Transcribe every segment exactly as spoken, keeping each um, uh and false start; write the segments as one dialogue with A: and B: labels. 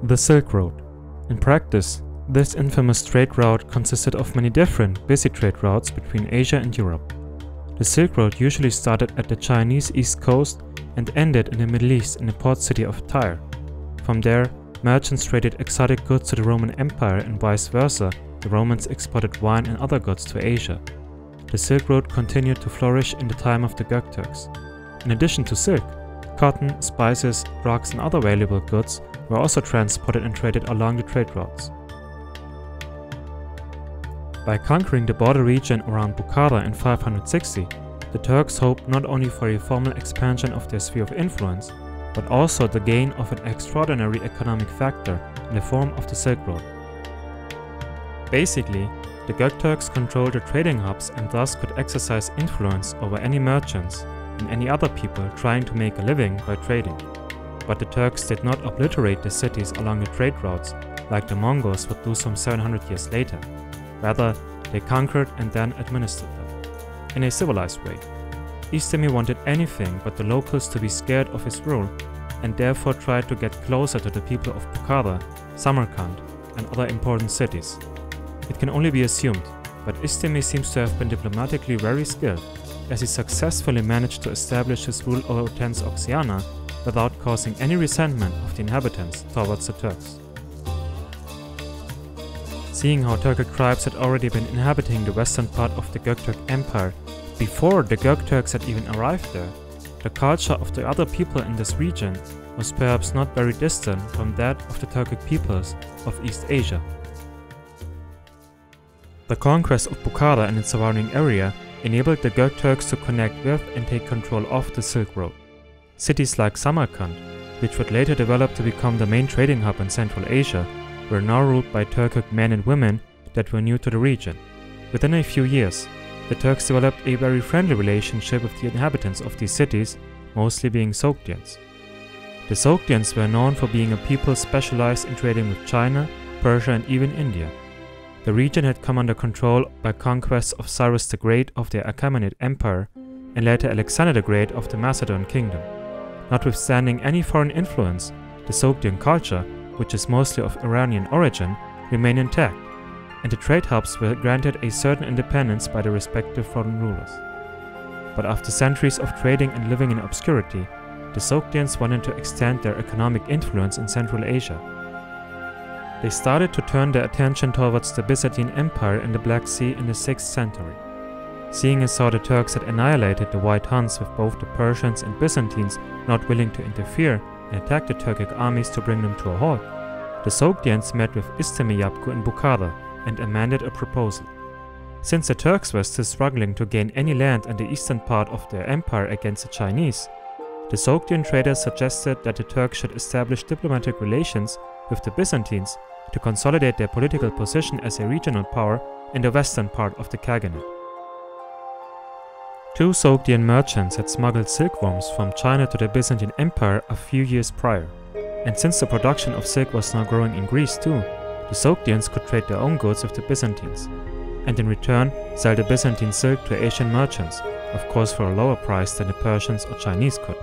A: The Silk Road. In practice, this infamous trade route consisted of many different, busy trade routes between Asia and Europe. The Silk Road usually started at the Chinese east coast and ended in the Middle East in the port city of Tyre. From there, merchants traded exotic goods to the Roman Empire and vice versa. The Romans exported wine and other goods to Asia. The Silk Road continued to flourish in the time of the Gökturks. In addition to silk, cotton, spices, drugs and other valuable goods were also transported and traded along the trade routes. By conquering the border region around Bukhara in five hundred sixty, the Turks hoped not only for a formal expansion of their sphere of influence, but also the gain of an extraordinary economic factor in the form of the Silk Road. Basically, the Gökturks controlled the trading hubs and thus could exercise influence over any merchants and any other people trying to make a living by trading. But the Turks did not obliterate the cities along the trade routes like the Mongols would do some seven hundred years later. Rather, they conquered and then administered them, in a civilized way. Istemi wanted anything but the locals to be scared of his rule and therefore tried to get closer to the people of Bukhara, Samarkand and other important cities. It can only be assumed, but Istemi seems to have been diplomatically very skilled, as he successfully managed to establish his rule over Transoxiana without causing any resentment of the inhabitants towards the Turks. Seeing how Turkic tribes had already been inhabiting the western part of the Göktürk Empire before the Gökturks had even arrived there, the culture of the other people in this region was perhaps not very distant from that of the Turkic peoples of East Asia. The conquest of Bukhara and its surrounding area enabled the Gökturks to connect with and take control of the Silk Road. Cities like Samarkand, which would later develop to become the main trading hub in Central Asia, were now ruled by Turkic men and women that were new to the region. Within a few years, the Turks developed a very friendly relationship with the inhabitants of these cities, mostly being Sogdians. The Sogdians were known for being a people specialized in trading with China, Persia and even India. The region had come under control by conquests of Cyrus the Great of the Achaemenid Empire and later Alexander the Great of the Macedon Kingdom. Notwithstanding any foreign influence, the Sogdian culture, which is mostly of Iranian origin, remained intact, and the trade hubs were granted a certain independence by the respective foreign rulers. But after centuries of trading and living in obscurity, the Sogdians wanted to extend their economic influence in Central Asia. They started to turn their attention towards the Byzantine Empire in the Black Sea in the sixth century. Seeing as how the Turks had annihilated the White Huns with both the Persians and Byzantines not willing to interfere and attack the Turkic armies to bring them to a halt, the Sogdians met with Istemiyapgu in Bukhara and amended a proposal. Since the Turks were still struggling to gain any land in the eastern part of their empire against the Chinese, the Sogdian traders suggested that the Turks should establish diplomatic relations with the Byzantines to consolidate their political position as a regional power in the western part of the Khaganate. Two Sogdian merchants had smuggled silkworms from China to the Byzantine Empire a few years prior, and since the production of silk was now growing in Greece too, the Sogdians could trade their own goods with the Byzantines, and in return sell the Byzantine silk to Asian merchants, of course for a lower price than the Persians or Chinese could.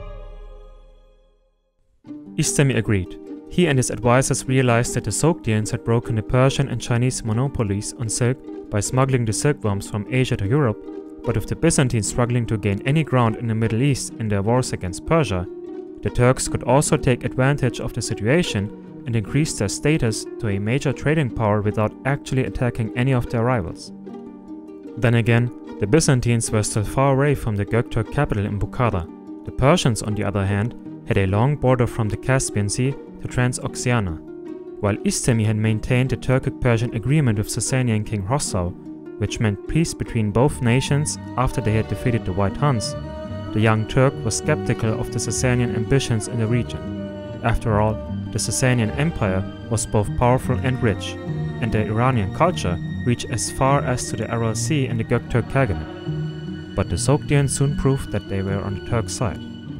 A: Istemi agreed. He and his advisors realized that the Sogdians had broken the Persian and Chinese monopolies on silk by smuggling the silkworms from Asia to Europe, but with the Byzantines struggling to gain any ground in the Middle East in their wars against Persia, the Turks could also take advantage of the situation and increase their status to a major trading power without actually attacking any of their rivals. Then again, the Byzantines were still far away from the Göktürk capital in Bukhara. The Persians, on the other hand, had a long border from the Caspian Sea to Transoxiana, while Istemi had maintained the Turkic-Persian agreement with Sasanian King Hrothgar, which meant peace between both nations after they had defeated the White Huns. The young Turk was skeptical of the Sasanian ambitions in the region. After all, the Sasanian Empire was both powerful and rich, and the Iranian culture reached as far as to the Aral Sea in the Göktürk Khaganate. But the Sogdians soon proved that they were on the Turk side.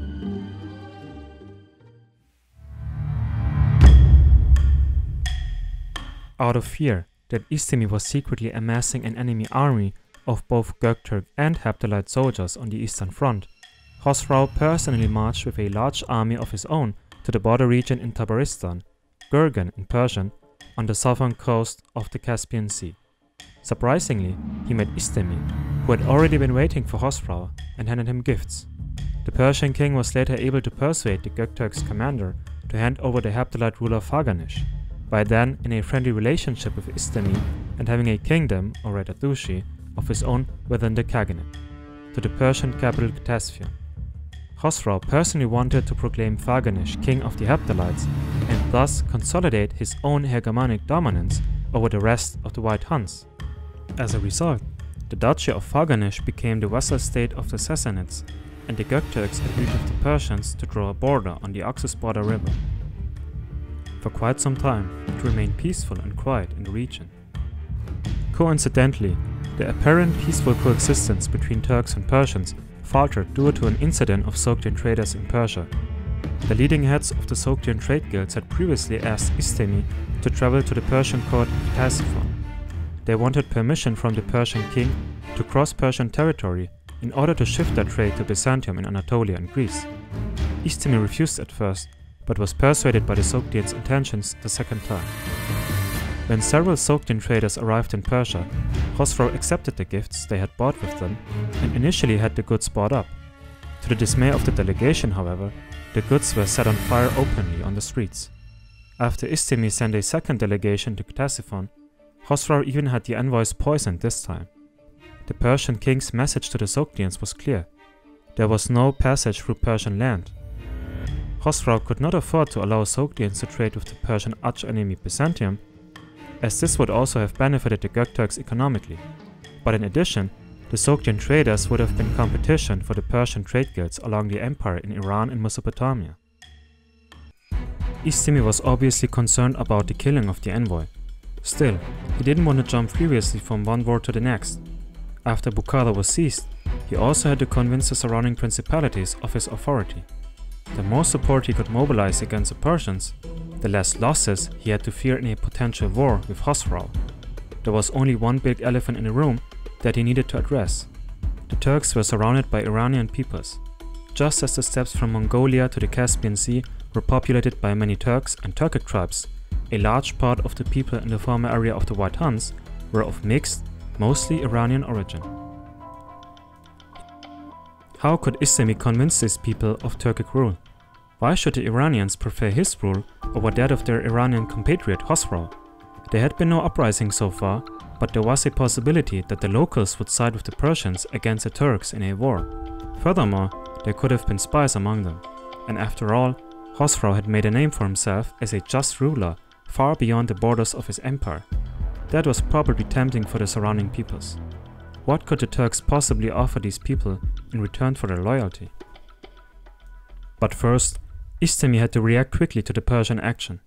A: Out of fear that Istemi was secretly amassing an enemy army of both Göktürk and Heptalite soldiers on the Eastern Front, Khosrau personally marched with a large army of his own to the border region in Tabaristan, Gurgen in Persian, on the southern coast of the Caspian Sea. Surprisingly, he met Istemi, who had already been waiting for Khosrau and handed him gifts. The Persian king was later able to persuade the Gökturk's commander to hand over the Heptalite ruler Farganish, by then in a friendly relationship with Istemi and having a kingdom, or rather duchy, of his own within the Khaganate, to the Persian capital Ctesiphon. Khosrau personally wanted to proclaim Farganish king of the Heptalites and thus consolidate his own hegemonic dominance over the rest of the White Huns. As a result, the duchy of Farganish became the vassal state of the Sassanids, and the Gökturks agreed with the Persians to draw a border on the Oxus Border River. For quite some time, it remained peaceful and quiet in the region. Coincidentally, the apparent peaceful coexistence between Turks and Persians faltered due to an incident of Sogdian traders in Persia. The leading heads of the Sogdian trade guilds had previously asked Istemi to travel to the Persian court of Ctesiphon. They wanted permission from the Persian king to cross Persian territory in order to shift their trade to Byzantium in Anatolia and Greece. Istemi refused at first, but was persuaded by the Sogdians' intentions the second time. When several Sogdian traders arrived in Persia, Khosrau accepted the gifts they had bought with them and initially had the goods bought up. To the dismay of the delegation, however, the goods were set on fire openly on the streets. After Istemi sent a second delegation to Ctesiphon, Khosrau even had the envoys poisoned this time. The Persian king's message to the Sogdians was clear: there was no passage through Persian land. Khosrau could not afford to allow Sogdians to trade with the Persian arch-enemy Byzantium, as this would also have benefited the Gökturks economically. But in addition, the Sogdian traders would have been competition for the Persian trade guilds along the empire in Iran and Mesopotamia. Istemi was obviously concerned about the killing of the envoy. Still, he didn't want to jump furiously from one war to the next. After Bukhara was seized, he also had to convince the surrounding principalities of his authority. The more support he could mobilize against the Persians, the less losses he had to fear in a potential war with Khosrau. There was only one big elephant in the room that he needed to address. The Turks were surrounded by Iranian peoples. Just as the steppes from Mongolia to the Caspian Sea were populated by many Turks and Turkic tribes, a large part of the people in the former area of the White Huns were of mixed, mostly Iranian origin. How could Istemi convince these people of Turkic rule? Why should the Iranians prefer his rule over that of their Iranian compatriot Khosrau? There had been no uprising so far, but there was a possibility that the locals would side with the Persians against the Turks in a war. Furthermore, there could have been spies among them. And after all, Khosrau had made a name for himself as a just ruler far beyond the borders of his empire. That was probably tempting for the surrounding peoples. What could the Turks possibly offer these people in return for their loyalty? But first, Istemi had to react quickly to the Persian action.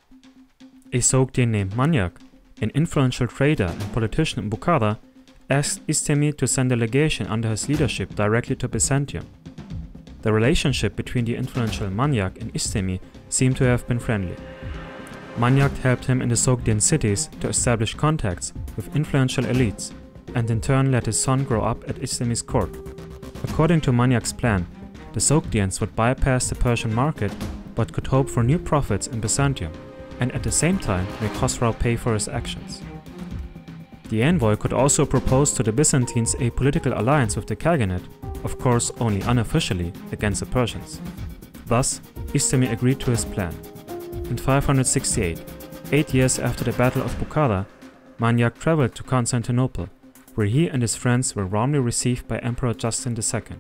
A: A Sogdian named Manyak, an influential trader and politician in Bukhara, asked Istemi to send a delegation under his leadership directly to Byzantium. The relationship between the influential Manyak and Istemi seemed to have been friendly. Manyak helped him in the Sogdian cities to establish contacts with influential elites, and in turn let his son grow up at Istemi's court. According to Manyak's plan, the Sogdians would bypass the Persian market but could hope for new profits in Byzantium, and at the same time make Khosrau pay for his actions. The envoy could also propose to the Byzantines a political alliance with the Khaganate, of course only unofficially, against the Persians. Thus, Istemi agreed to his plan. In five hundred sixty-eight, eight years after the Battle of Bukhara, Manyak traveled to Constantinople, where he and his friends were warmly received by Emperor Justin the Second.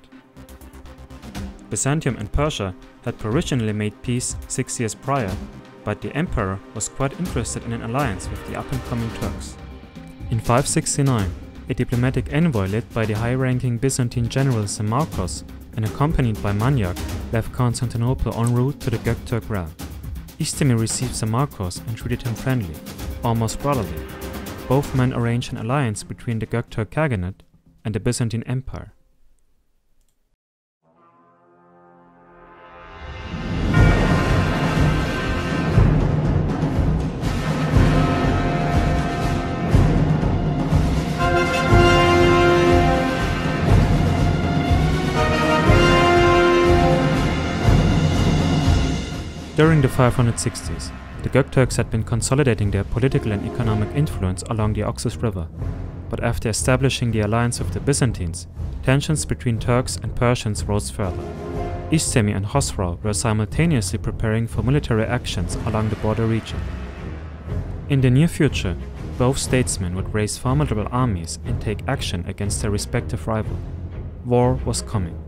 A: Byzantium and Persia had provisionally made peace six years prior, but the emperor was quite interested in an alliance with the up-and-coming Turks. In five sixty-nine, a diplomatic envoy led by the high-ranking Byzantine general Semarkos and accompanied by Manyak left Constantinople en route to the Gökturk realm. Istemi received Semarkos and treated him friendly, almost brotherly. Both men arranged an alliance between the Gökturk Khaganate and the Byzantine Empire. During the five hundred sixties, The Gökturks had been consolidating their political and economic influence along the Oxus River, but after establishing the alliance with the Byzantines, tensions between Turks and Persians rose further. Istemi and Khosrau were simultaneously preparing for military actions along the border region. In the near future, both statesmen would raise formidable armies and take action against their respective rivals. War was coming.